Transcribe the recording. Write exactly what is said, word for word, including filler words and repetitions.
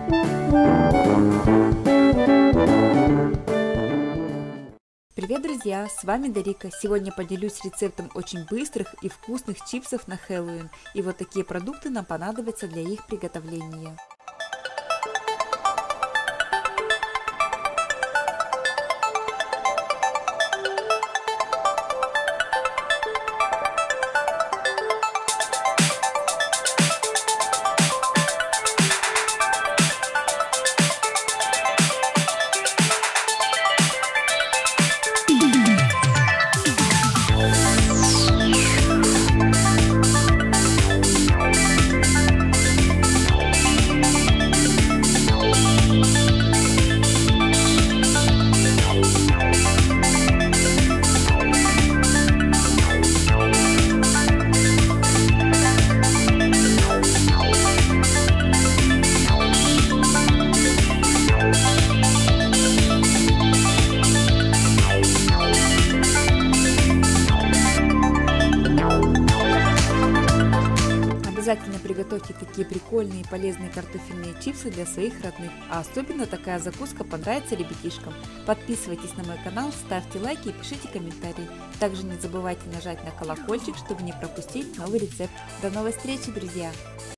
Привет, друзья! С вами Дарика. Сегодня поделюсь рецептом очень быстрых и вкусных чипсов на Хэллоуин. И вот такие продукты нам понадобятся для их приготовления. Обязательно приготовьте такие прикольные и полезные картофельные чипсы для своих родных, а особенно такая закуска понравится ребятишкам. Подписывайтесь на мой канал, ставьте лайки и пишите комментарии. Также не забывайте нажать на колокольчик, чтобы не пропустить новый рецепт. До новой встречи, друзья!